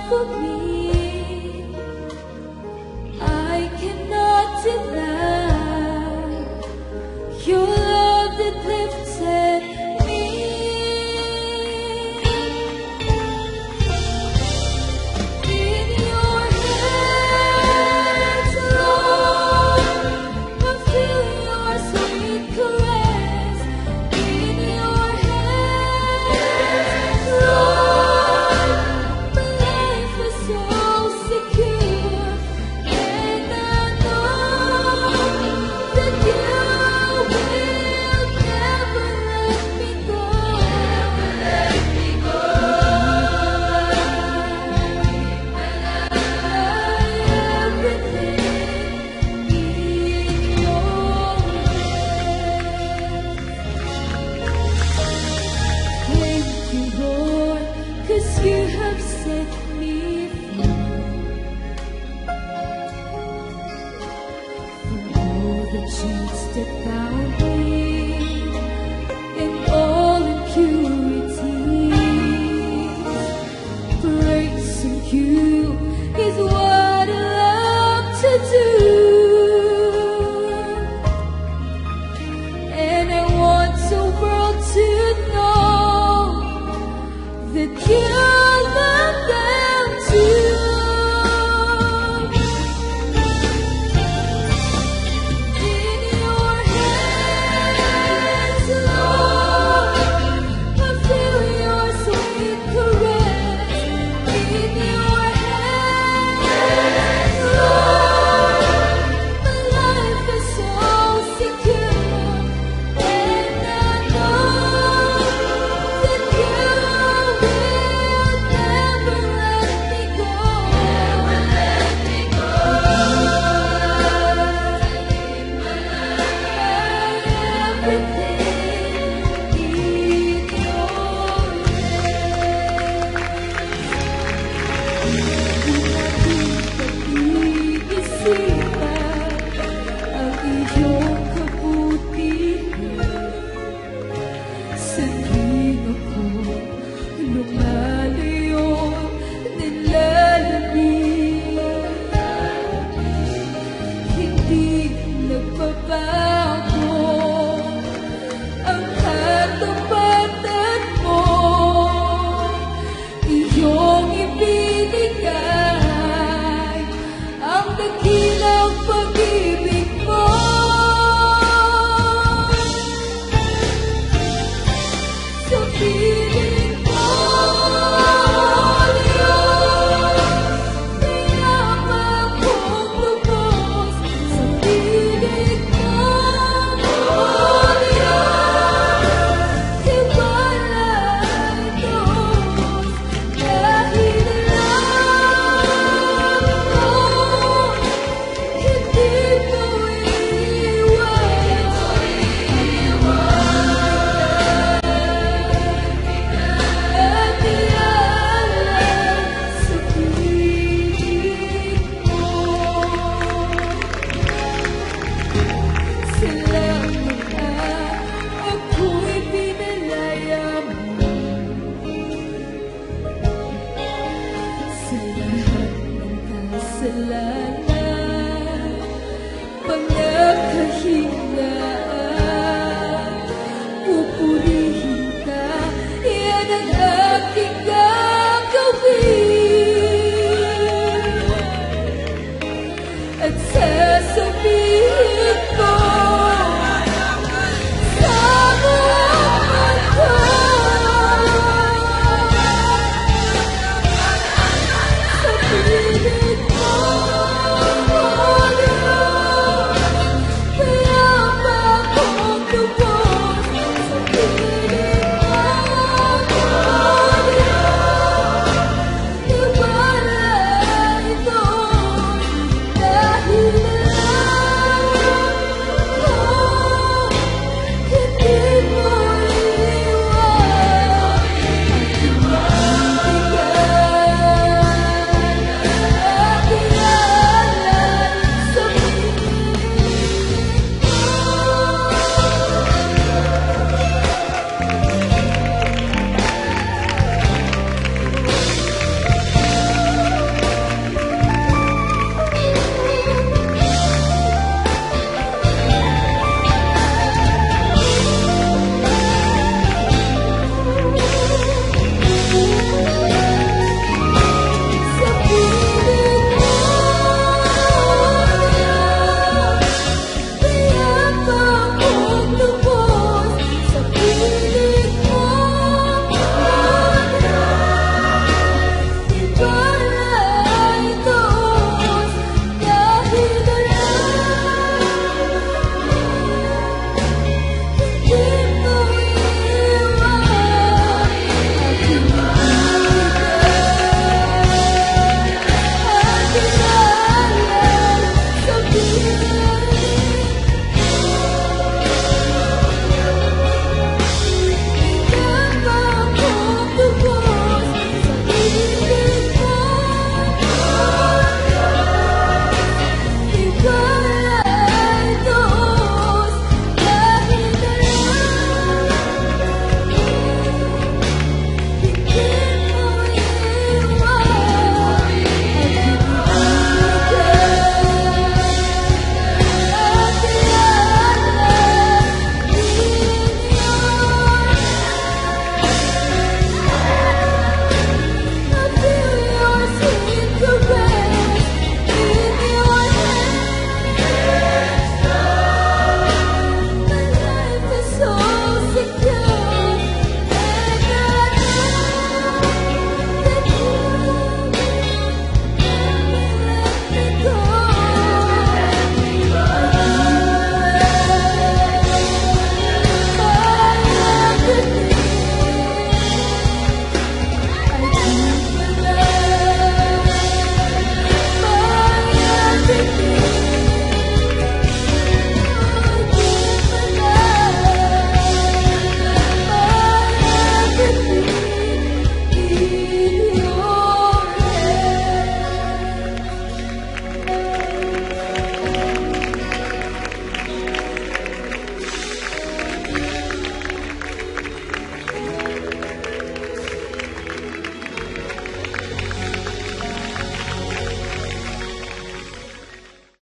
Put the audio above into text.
for me. I cannot deny your love that lifted me. In your hands, Lord, I feel your sweet caress. In your hands, Lord, my life is so secure, and I know that you will never let me go. Never let me go. Everything in your hands. Thank you, Lord, 'cause you have set me free from all the chains that bound me and all impurities. Praising you is what I love to do, and I want the world to know that you love them too. In your hands, Lord, I feel your sweet caress. In your hands, Lord, my life is so secure, and I know that you will never let me go. Never let me go. Everything in your ang iyong kabutihan. Sa tingin ako lumalayo, nilalamig. Hindi nagbabago ang katapatan mo. Iyong ibinigay ang dakilang pag-ibig mo. Sa piling mo, Diyos, mayamang kong lubos. Sa piling mo, Diyos, tiwala'y Diyos. Dahil alam ko, hindi mo iwan. At ialay sa piling mo. Salamat na ako'y pinalaya mo sa lahat ng kasalanan, pagkakahinga